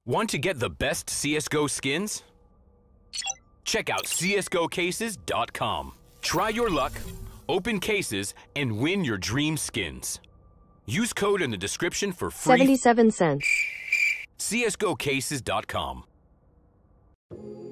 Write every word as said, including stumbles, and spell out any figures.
Want to get the best C S G O skins? Check out C S G O cases dot com. Try your luck, open cases, and win your dream skins. Use code in the description for free. seventy-seven cents. C S G O cases dot com.